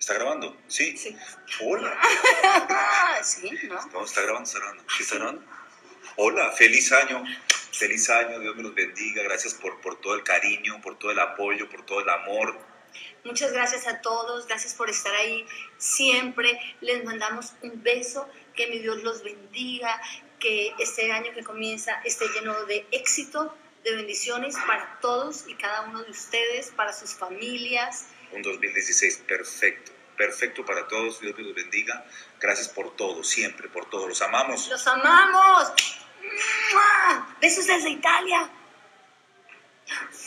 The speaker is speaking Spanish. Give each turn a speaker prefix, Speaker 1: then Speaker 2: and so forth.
Speaker 1: ¿Está grabando? ¿Sí?
Speaker 2: Sí.
Speaker 1: Hola.
Speaker 2: Sí, ¿no?
Speaker 1: No, está grabando, está grabando. ¿Sí está grabando? Hola, feliz año. Feliz año, Dios me los bendiga. Gracias por todo el cariño, por todo el apoyo, por todo el amor.
Speaker 2: Muchas gracias a todos, gracias por estar ahí siempre. Les mandamos un beso, que mi Dios los bendiga, que este año que comienza esté lleno de éxito, de bendiciones para todos y cada uno de ustedes, para sus familias.
Speaker 1: Un 2016 perfecto, perfecto para todos. Dios me los bendiga. Gracias por todo, siempre, por todo. Los amamos.
Speaker 2: ¡Los amamos! ¡Mua! ¡Besos desde Italia!